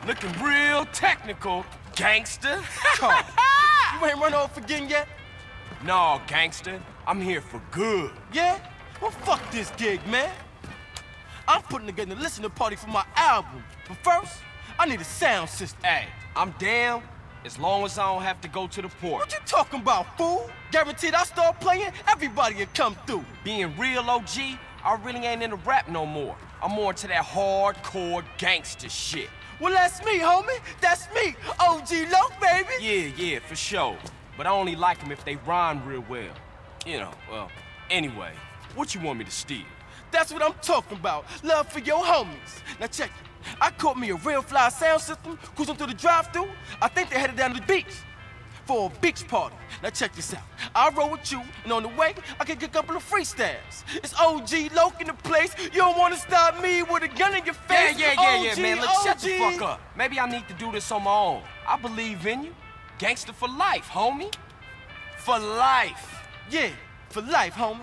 Looking real technical, gangster. Carl, you ain't run off again yet? No, gangster. I'm here for good. Yeah? Well, fuck this gig, man. I'm putting together a listening party for my album. But first, I need a sound system. Hey, I'm down as long as I don't have to go to the port. What you talking about, fool? Guaranteed I start playing, everybody will come through. Being real OG, I really ain't into rap no more. I'm more into that hardcore gangster shit. Well, that's me, homie. That's me. OG Loc, baby. Yeah, for sure. But I only like them if they rhyme real well. You know, well, anyway, what you want me to steal? That's what I'm talking about. Love for your homies. Now check it. I caught me a real fly sound system, cruising through the drive-thru. I think they headed down to the beach for a beach party. Now check this out. I'll roll with you, and on the way, I can get a couple of freestyles. It's OG Loc in the place. You don't want to stop me with a gun in your face. Yeah, OG, man. Look, shut the OG. fuck up. Maybe I need to do this on my own. I believe in you. Gangster for life, homie. For life. Yeah, for life, homie.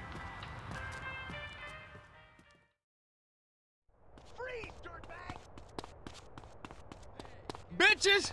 Freeze, dirtbag! Bitches!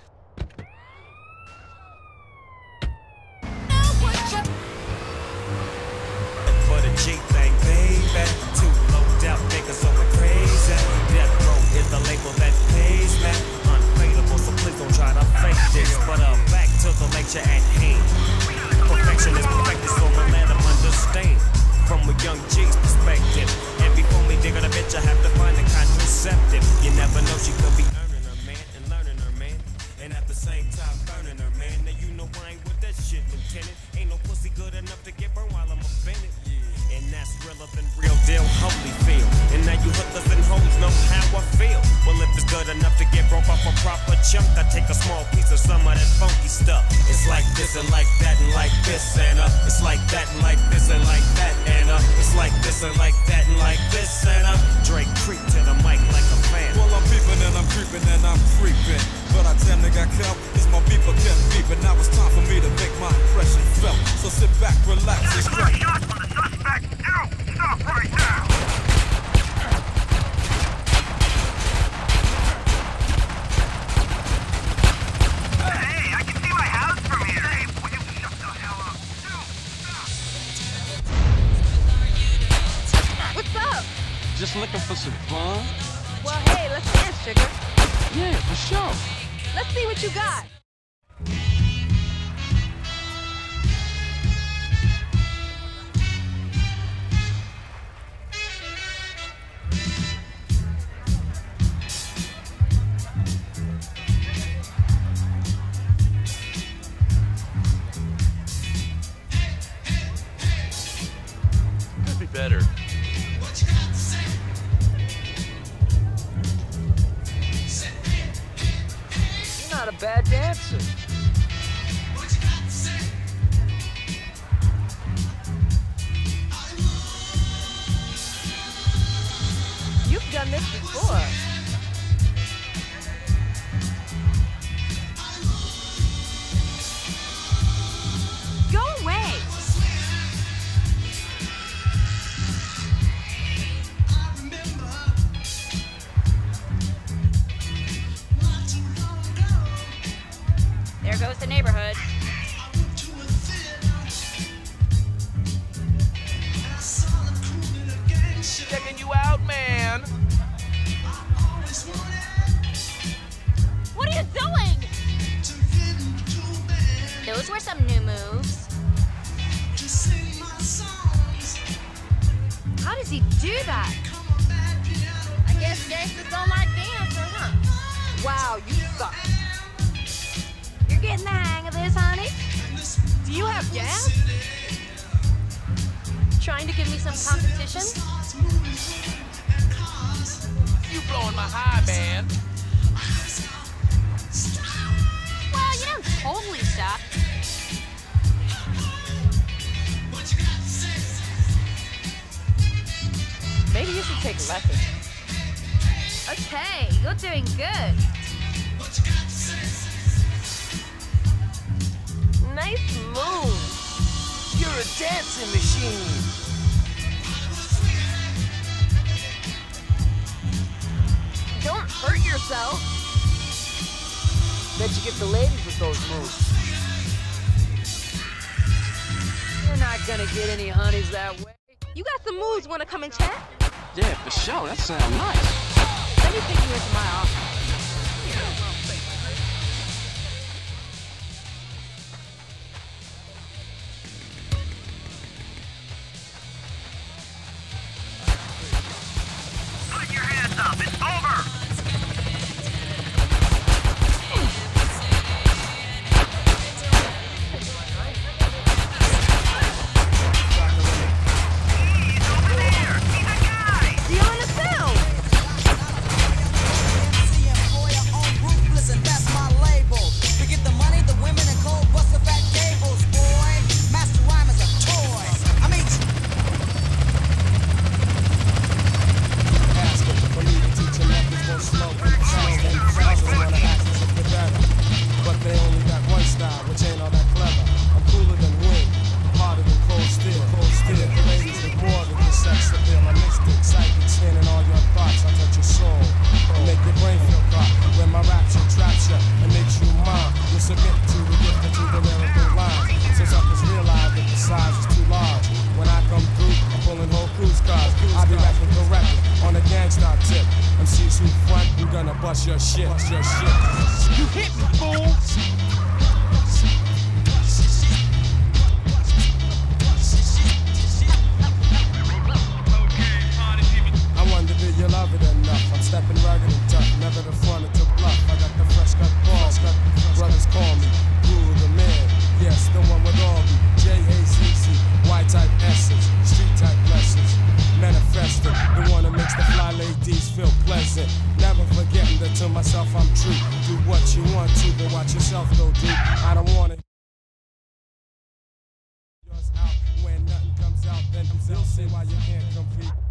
For the G thing, baby. Too low down niggas so we're crazy. Death Row is the label that pays me. Unfadable, so please don't try to fake this. But back to the lecture at hand. Perfection is perfected, so I'ma let them understand. From a young G's perspective. And before me dig on a bitch, I have to find a contraceptive. You never know, she could be earning her man and learning her man. And at the same time burning her man. Now you know I ain't with that shit, Lieutenant. Ain't no pussy good enough to get burned while I'm offended. And that's realer than real deal, holy feel. And now you hookers and hoes know how I feel. Well, if it's good enough to get broke off a proper chunk, I take a small piece of some of that funky stuff. It's like this and like that and like this and it's like that and like this and like that and it's like this and like that and like this and Drake creep to the mic like a fan. Well, I'm peeping and I'm creeping and I'm creeping. But I damn near got killed, cause my beeper kept beeping. Now it's time for me to make my impression felt. So sit back, relax, and stretch. Shots on the suspect! You stop right now! Hey, I can see my house from here! Hey, will you shut the hell up? What's up? Just looking for some fun? Well, hey, let's dance, sugar. Yeah, for sure. Let's see what you got. Could be better. Not a bad dancer. You've done this before. Go away. There goes the neighborhood. Checking you out, man. What are you doing? Those were some new moves. How does he do that? I guess gangsters don't like dancing, huh? Wow, you suck. You're getting the hang of this, honey. Do you have gas? Trying to give me some competition? You blowing my high, man. Well, you don't totally stop. Maybe you should take lessons. Okay, you're doing good. Nice move. You're a dancing machine. Don't hurt yourself. Bet you get the ladies with those moves. You're not gonna get any honeys that way. You got some moves, wanna come and chat? Yeah, for sure. That sounds nice. Let me take you into my office. Put your hands up. It's over. He's over there. He's a guy. You on the film? And that's my label. We get the money, the women, and cold buster fat cables, boy. Master Rhyme is a toy. I mean, ask it for me to teach them that it's more slow and fast and others wanna act as if they're better. But they only got one style, which ain't all that clever. I'm cooler than wind, harder than cold steel. And if the ladies with more than the sex appeal, I'm mystic, psychic, scanning all your thoughts. I touch your soul and make your brain feel caught. When my rapture traps you and makes you mine, you submit to the gift to the lyrical lines. Since I just realized that the size is too large. When I come through, I'm pulling whole cruise cars. I'll be rapping correctly on a gangsta tip. MCs who front, you gonna bust your shit. You hit me, fool! I wonder do you love it enough? I'm stepping rugged and tough, never the front to bluff. I got the fresh cut balls, brothers call me Guru the man. Yes, the one with all the J-A-C-C, Y-type essence, street-type lessons. Manifesting, the one that makes the fly ladies feel pleasant. Never forgetting that to myself I'm true. Do what you want to, but watch yourself though, dude. I don't want it. Yours out when nothing comes out, then you'll see why you can't compete.